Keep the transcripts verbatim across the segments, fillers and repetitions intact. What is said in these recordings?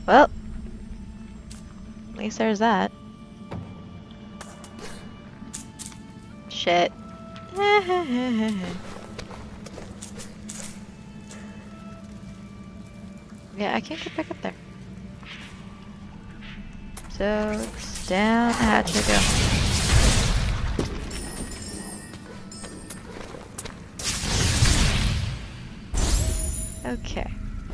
Well, at least there's that. Shit. Yeah, I can't get back up there. So, it's down the hatch I go. Okay.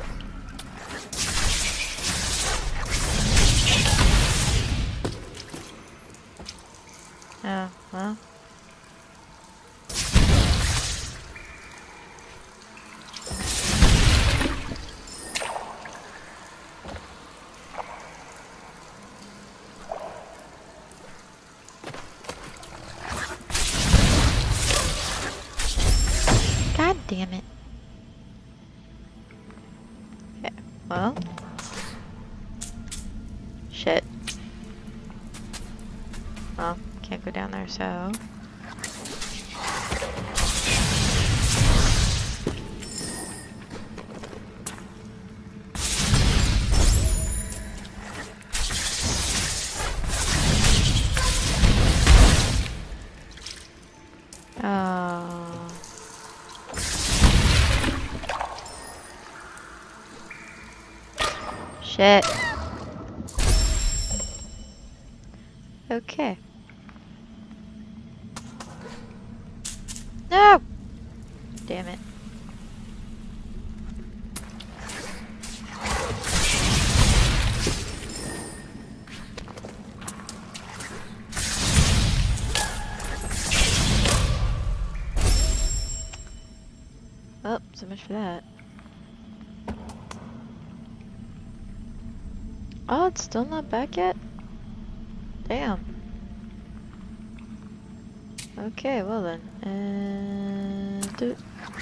Oh, well. God damn it. Okay, well. Shit. Well, can't go down there, so. Oh. Shit. Okay. No! Damn it. Well, so much for that. Oh, it's still not back yet? Damn. Okay, well then. And do it.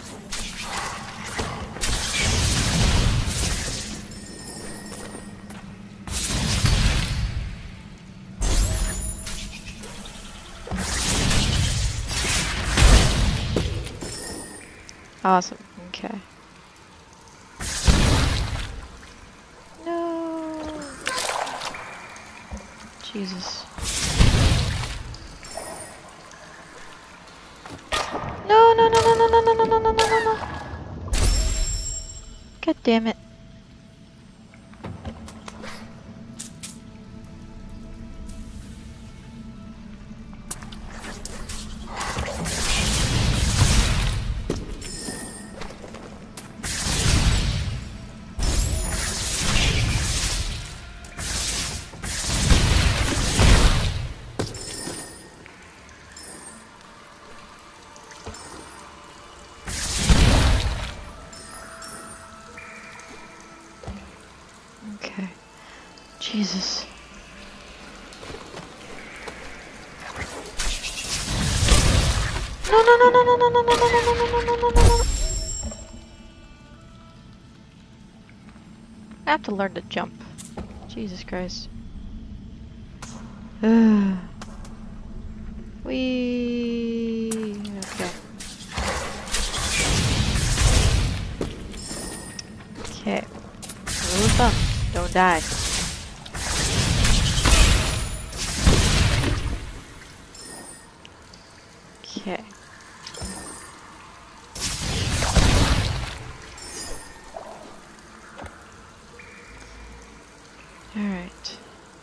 Awesome. Okay. No. Jesus. No, no, no, no, no, no, no, no, no, no, no, no. God damn it. Okay. Jesus. No, no, no, no, no, no, no, no, no, no, no, no, no, no, no, no. I have to learn to jump. Jesus Christ. Wee. Okay. Okay. Rule of thumb. Don't die. Okay. Alright.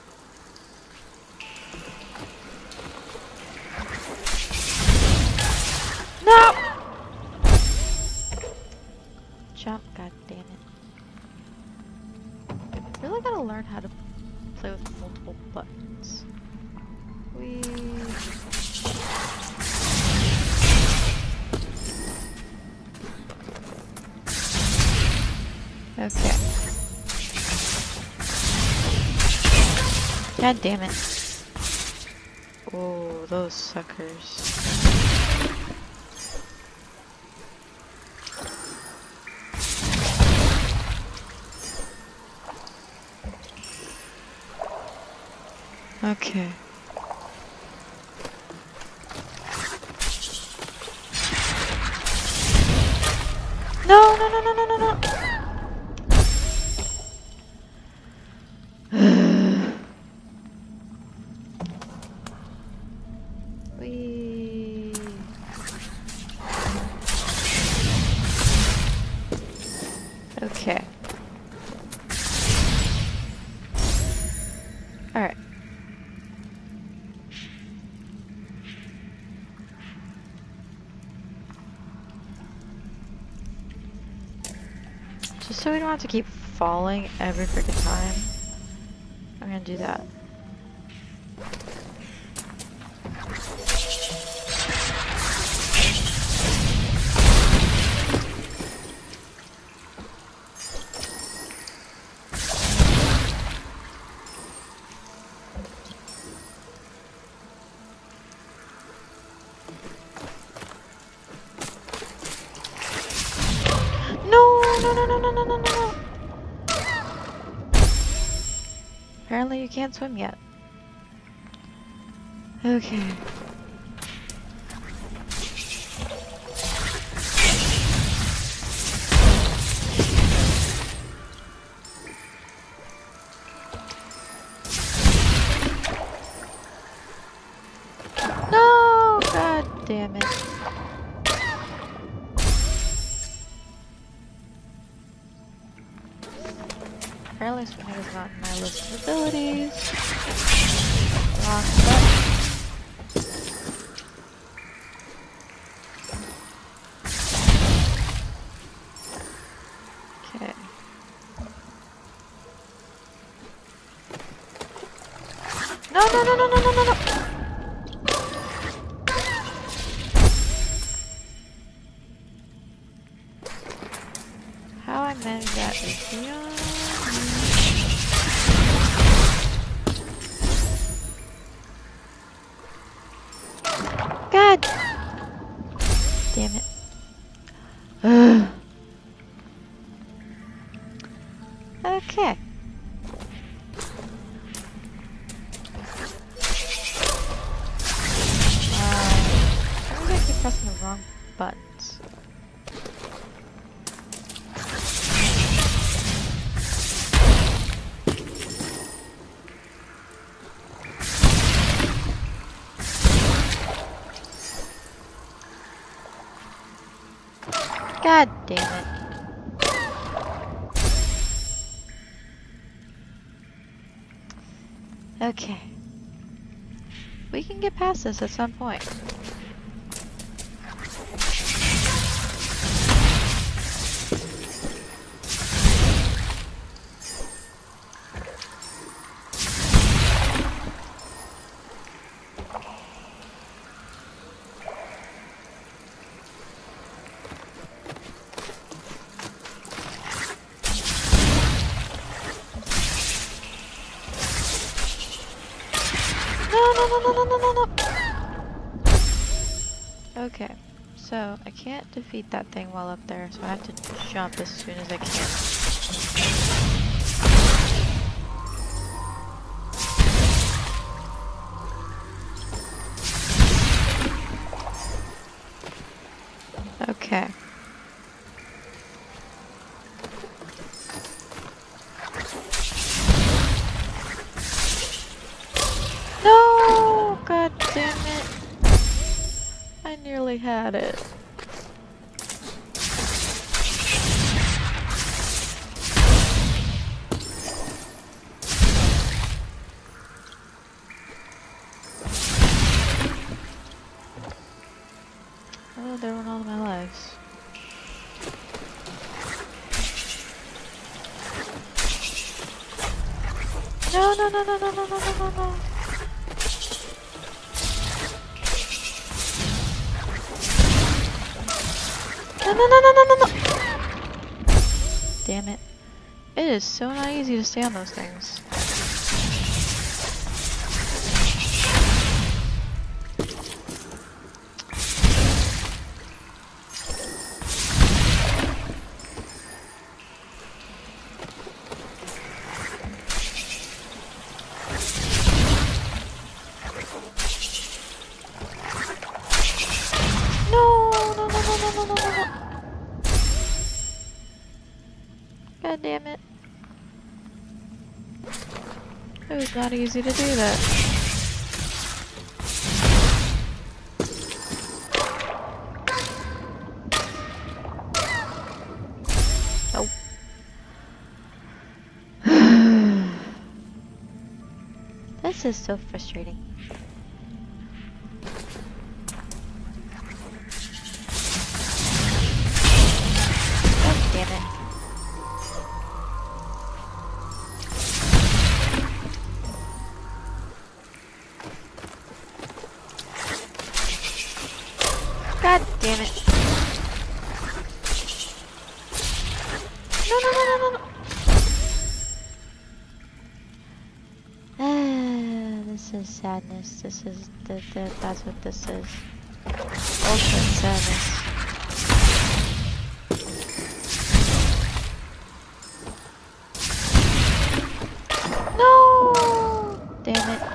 No! Jump, god damn it. Really gotta learn how to play with multiple buttons. Whee. Okay. God damn it. Oh, those suckers. Okay. No, no, no, no, no, no, no. Okay. Alright. Just so we don't have to keep falling every freaking time, I'm gonna do that. No, no, no, no, no, no, no, no. Apparently you can't swim yet. Okay. No, god damn it. Apparently swimming is not in my list of abilities. Wrong button. Okay. No, no, no, no, no, no, no, no! How I manage that is beyond me. God damn it. Ugh. Okay. Uh, I think I keep pressing the wrong buttons. God damn it. Okay. We can get past this at some point. No, no, no, no, no, no, no. Okay, so I can't defeat that thing while up there, so I have to jump as soon as I can. Okay. No! God damn it. I nearly had it. Oh, there went all of my lives. No, no, no, no, no, no, no, no, no, no. No, no, no, no, no, no, no. Damn it. It is so not easy to stay on those things. God damn it. It was not easy to do that. Nope. This is so frustrating. God damn it. God damn it. No, no, no, no, no, no. Ah, this is sadness. This is, the, the, that's what this is. Ultimate sadness. No! Damn it.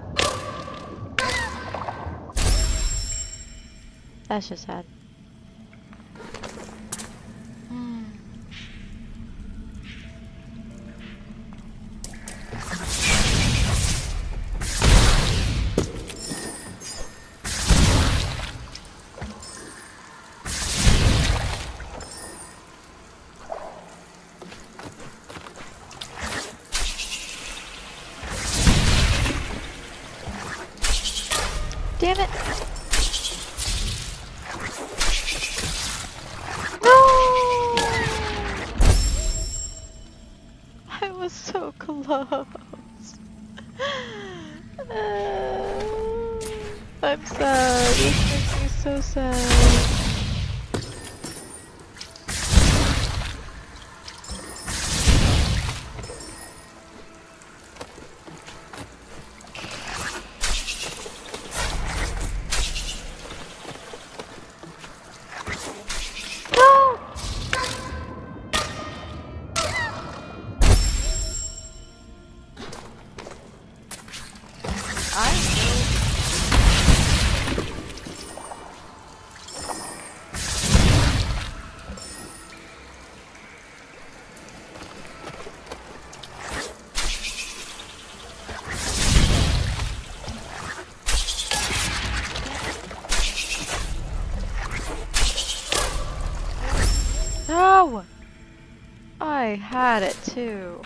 That's just sad. Hmm. Damn it! No! I was so close. Uh, I'm sad. This makes me so sad. No! I had it too.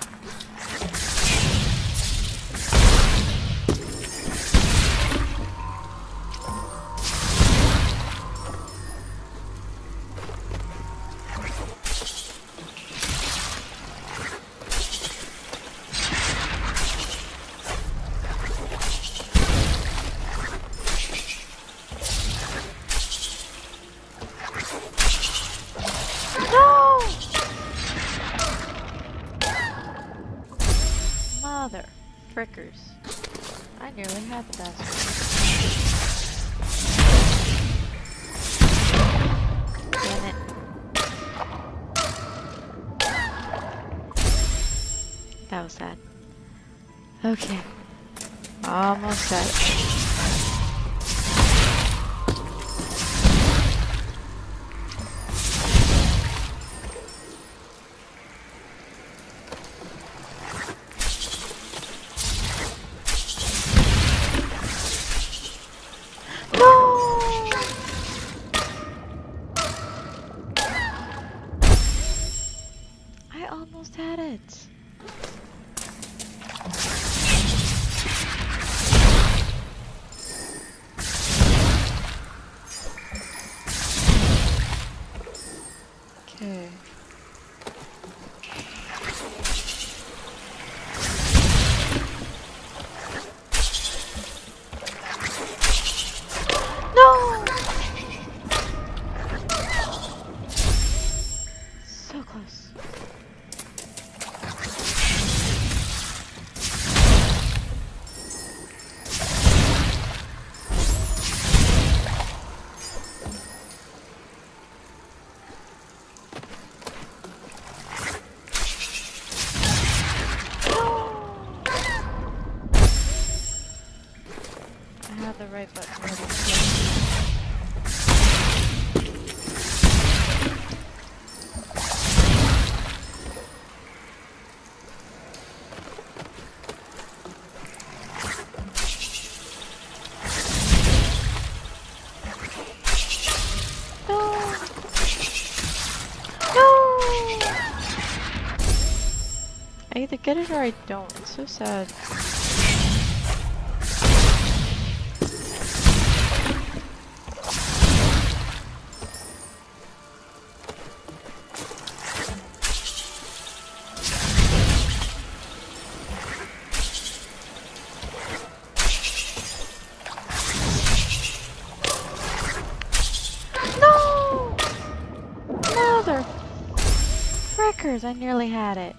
Mother frickers. I nearly had the bastard. Damn it. That was sad. Okay. Almost got it. I almost had it. Okay. No! So close. I have the right button ready. I either get it or I don't. It's so sad. frickers! I nearly had it.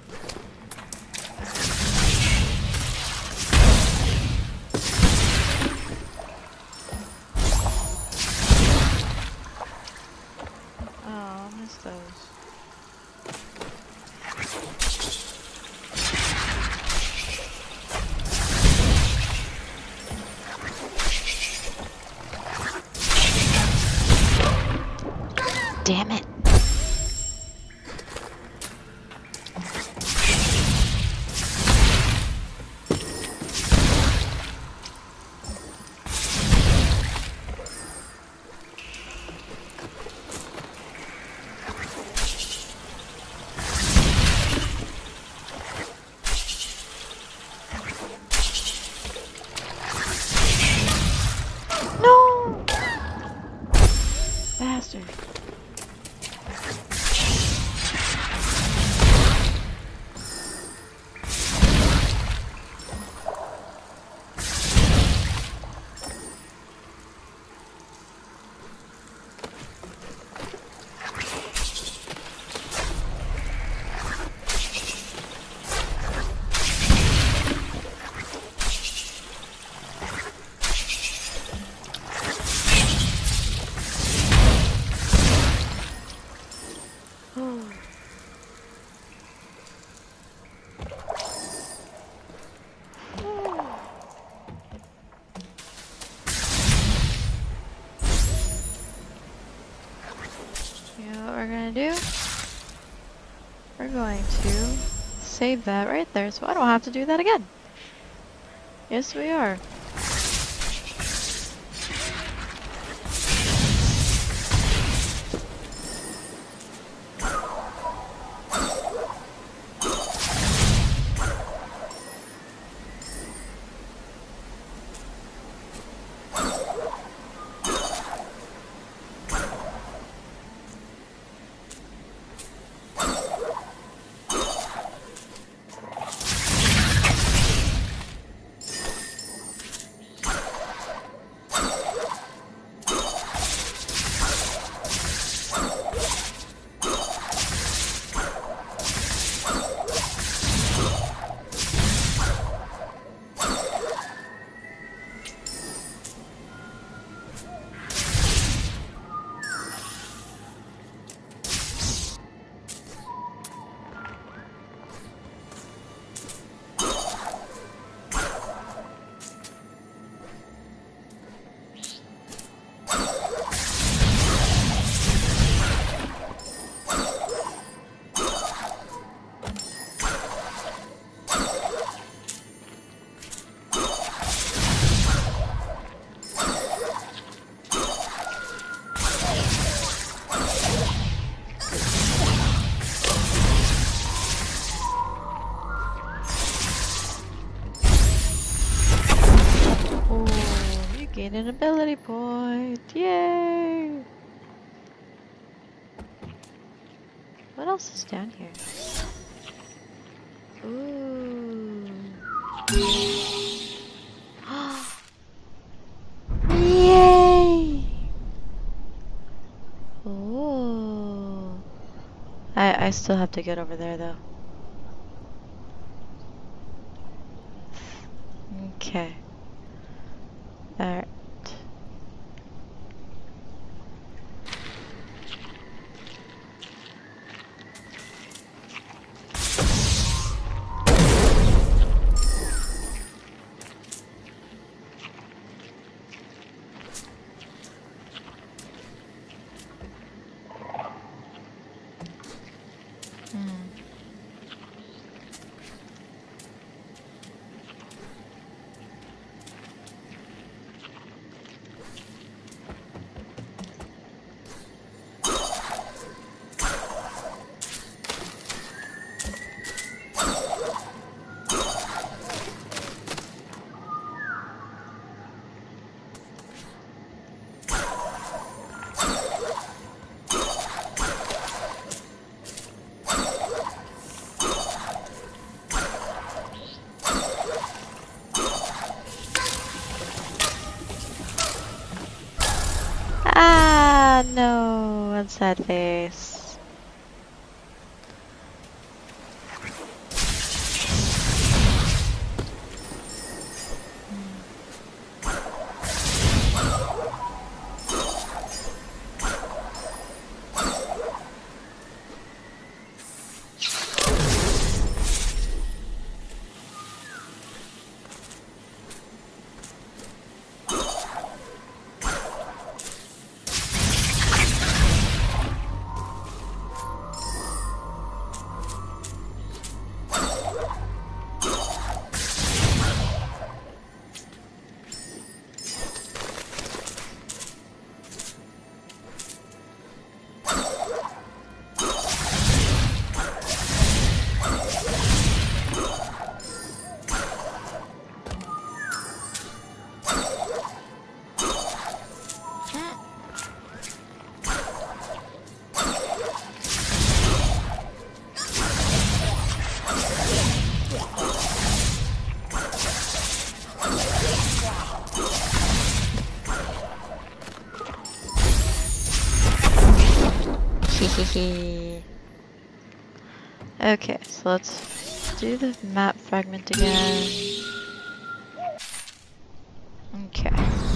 Oh, I missed those. Damn it. No! Bastard. You know what we're gonna do? We're going to save that right there so I don't have to do that again. Yes, we are. Gain an ability point. Yay! What else is down here? Ooh. Yay! Oh. I I still have to get over there though. Okay. Alright. Ah, no, what's that face? Hehe. Okay, so let's do the map fragment again. Okay.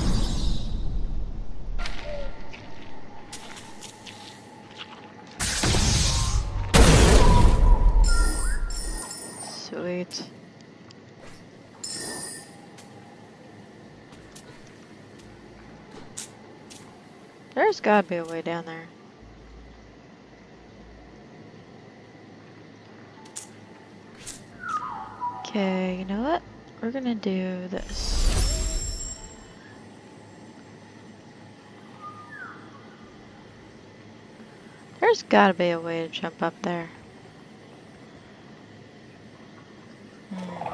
Sweet. There's gotta be a way down there. Okay, you know what? We're gonna do this. There's gotta be a way to jump up there. Hmm.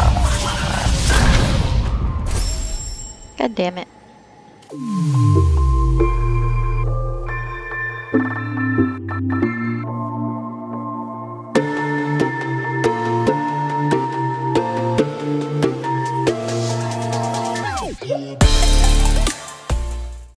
God damn it.